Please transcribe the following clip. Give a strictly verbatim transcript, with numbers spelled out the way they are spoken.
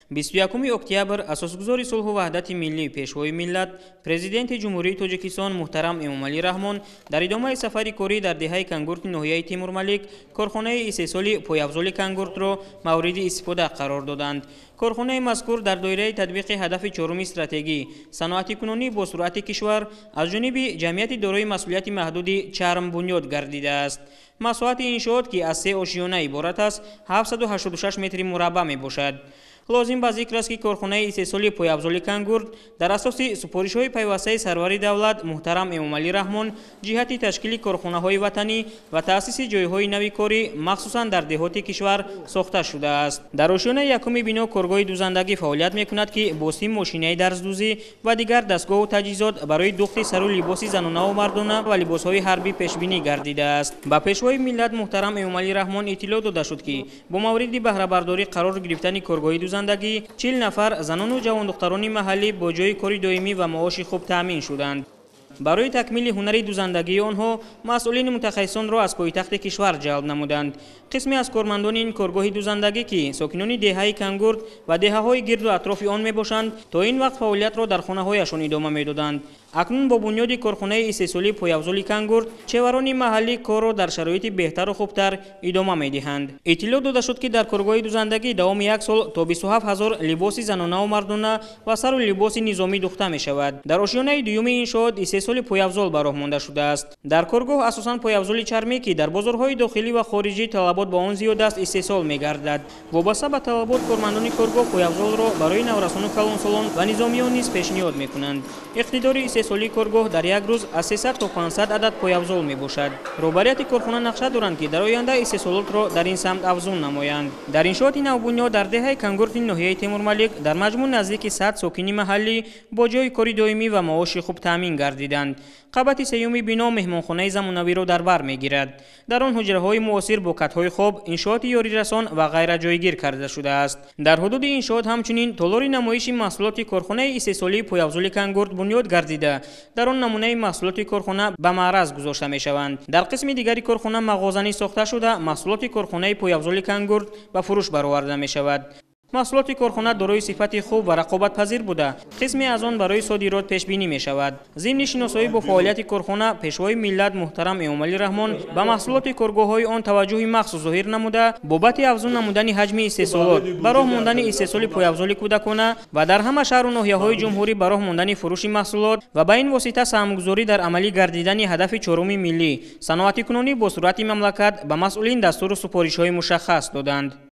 بیست و یکم اکتبر اساسگزار صلح و وحدت ملی پیشوای ملت پرزیدنت جمهوری تاجیکستان محترم امامعلی رحمان در ادامه سفر کاری در دهه کنگورت ناحیه تیمورملک کارخانه استحصال پایافزال کنگورت را مورد استفاده قرار دادند. کارخانه مذکور در دایره تطبیق هدف چهارم استراتژی صنعتی کنونی با سرعت کشور از جانب جمعیت دارای مسئولیت محدود چرم بنیاد گردیده است. مساحت انشاءات که از سه آشیانه عبارت است هفتصد و هشتاد و شش متر مربع می باشد. لازم به ذکر است که کارخانه استحصال پایافزال کنگورت در اساس سپارش‌های پیوسته سرور دولت محترم امامعلی رحمان جهت تشکیل کارخانه‌های وطنی و تأسیس جای‌های نوی کاری مخصوصاً در دهات کشور ساخته شده است. در آشیانه یکم بنا کارگاه دوزندگی فعالیت می‌کند که با سیم ماشین‌های درزدوزی و دیگر دستگاه و تجهیزات برای دوخت سر و لباس زنانه و مردانه و لباس‌های حربی پیش‌بینی گردیده است. با پیشوای ملت محترم امامعلی رحمان اطلاع داده شد که با مورد بهره برداری قرار گرفتن کارگاه زندگی چهل نفر زنان و جوان دختران محلی با جای کاری دائمی و معاش خوب تامین شدند. برای تکمیل هنر دوزندگی آنها مسئولین متخصصان را از پایتخت کشور جلب نمودند. قسمی از کارمندان این کارگاه دوزندگی که ساکنان دهه کنگورت و دهه‌های گرد و اطراف آن میباشند تا این وقت فعالیت را در خانه‌هایشان ادامه میدادند. اکنون با بنیاد کارخانه استحصال پایافزال کنگورت چهوران محلی کار را در شرایط بهتر و خوبتر ادامه میدهند. اطلاع داده شد که در کارگاه دوزندگی دوام یک سال تا بیست و هفت هزار لباس زنانه و مردانه و سر و لباس نظامی دوخته می شود. در آشیانه دوم انشاءات استحصال پایافزال به راه مانده شده است. در کارگاه اساساً پایافزال چرمی که در بازارهای داخلی و خارجی طلبات با آن زیاد است استحصال می‌گردد. وابسته به طلبات کارمندان کارگاه پایافزال را برای نورسان و کلانسالان و نظامیان نیز پیشنهاد می‌کنند. اقتدار استحصالی کارگاه در یک روز از سیصد تا پانصد عدد پایافزال میباشد. رهبریت کارخانه نقشه دارند که در آینده استحصالات را در این سمت افزون نمایند. در انشاءات نوبنیاد در دهه کنگورت ناحیه تیمورملک در مجموع نزدیک صد ساکن محلی با جای کاری دائمی و معاش خوب تامین گردیدند. قبط سیوم بنا مهمانخانه زمانوی را در بر میگیرد. در آن حجره‌های معاصر با کت‌های خواب، انشاءات یاری رسان و غیره جایگیر کرده شده است. در حدود انشاءات همچنین تالار نمایش محصولات کارخانه استحصالی پایافزال کنگورت بنیاد گردیده در آن نمونه محصولات کارخانه به معرض گذاشته می شوند. در قسم دیگری کارخانه مغازه‌ای ساخته شده محصولات کارخانه پایافزال کنگورت به فروش برآورده می شود. محصولات کارخانه دارای صفت خوب و رقابت پذیر بوده قسمی از آن برای صادرات پیش بینی می شود. ضمن شناسایی با فعالیت کارخانه پیشوای ملت محترم امامعلی رحمان به محصولات کارگاه‌های آن توجه مخصوص ظاهر نموده بابت افزون نمودن حجم استحصالات برای ماندن استحصال پایافزال کودکانه و در همه شهر و ناحیه‌های جمهوری برای ماندن فروش محصولات و به این واسطه سهمگذاری در عملی گردیدن هدف چهارم ملی صنعتی کنونی با سرعت مملکت به مسئولین دستور و سپارش‌های مشخص دادند.